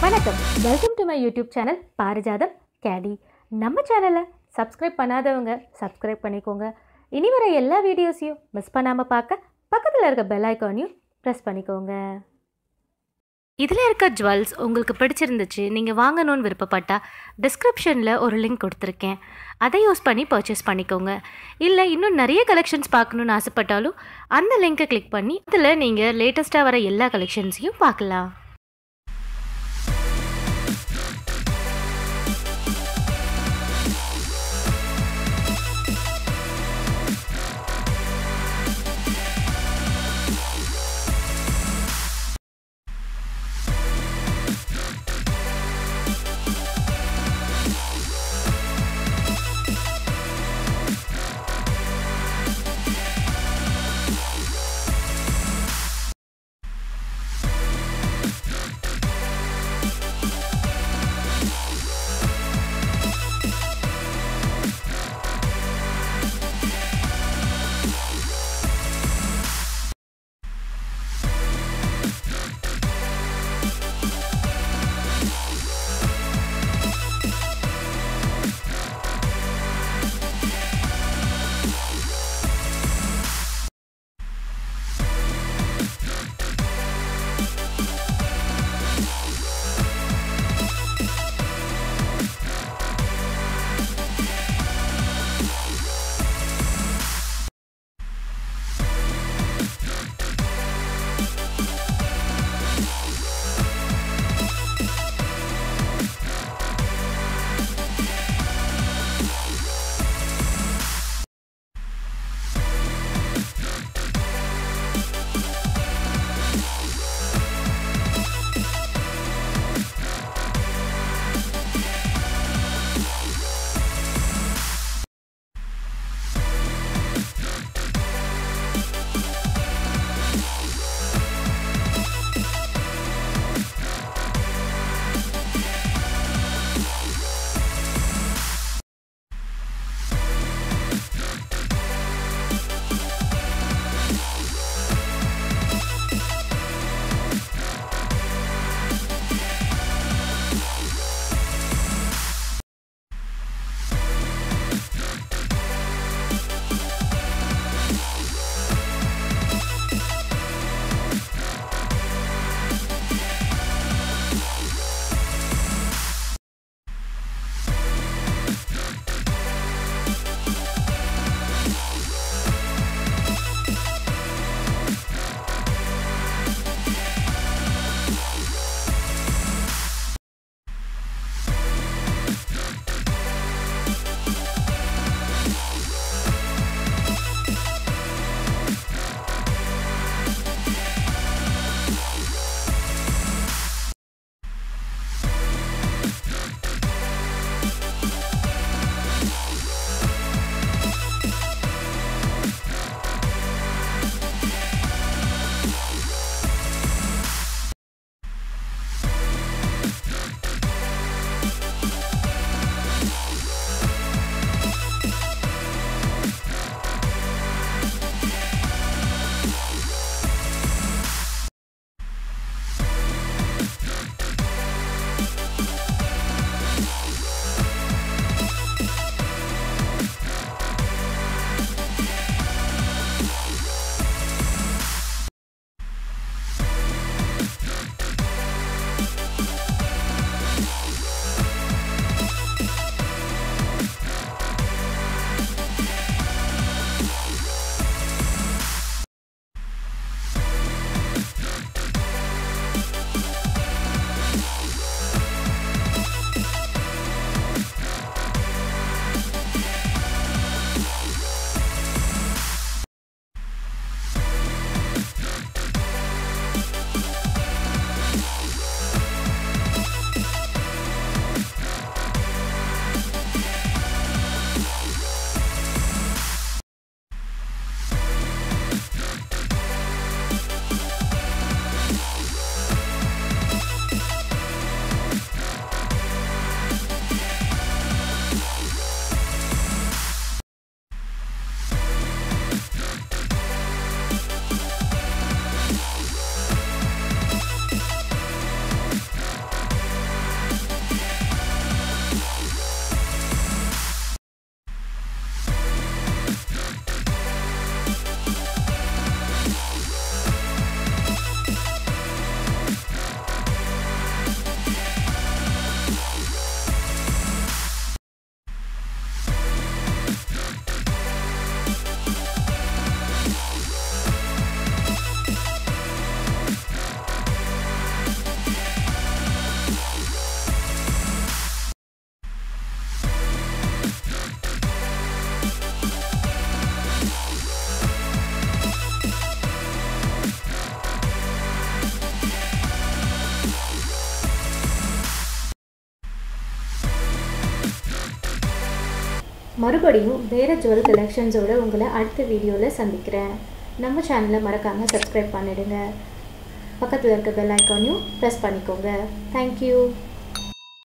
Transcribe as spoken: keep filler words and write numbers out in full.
வணக்கம், welcome to my YouTube channel Parijatham KD. நம்ம சேனலை சப்ஸ்கிரைப் பண்ணாதவங்க சப்ஸ்கிரைப் பண்ணிக்கோங்க. இனி வர எல்லா வீடியோஸையும் மிஸ் பண்ணாமல் பார்க்க பக்கத்தில் இருக்க பெல் ஐக்கானையும் ப்ரெஸ் பண்ணிக்கோங்க. இதில் இருக்க ஜுவல்ஸ் உங்களுக்கு பிடிச்சிருந்துச்சு, நீங்கள் வாங்கணும்னு விருப்பப்பட்டால் டிஸ்கிரிப்ஷனில் ஒரு லிங்க் கொடுத்துருக்கேன். அதை யூஸ் பண்ணி பர்ச்சேஸ் பண்ணிக்கோங்க. இல்லை இன்னும் நிறைய கலெக்ஷன்ஸ் பார்க்கணுன்னு ஆசைப்பட்டாலும் அந்த லிங்க்கை கிளிக் பண்ணி அதில் நீங்கள் லேட்டஸ்ட்டாக வர எல்லா கலெக்ஷன்ஸையும் பார்க்கலாம். மறுபடியும் வேறு ஜுவல் கலெக்ஷன்ஸோடு உங்களை அடுத்த வீடியோவில் சந்திக்கிறேன். நம்ம சேனலை மறக்காமல் சப்ஸ்கிரைப் பண்ணிடுங்க. பக்கத்தில் இருக்க பெல் ஐக்கானையும் ப்ரெஸ் பண்ணிக்கோங்க. தேங்க்யூ.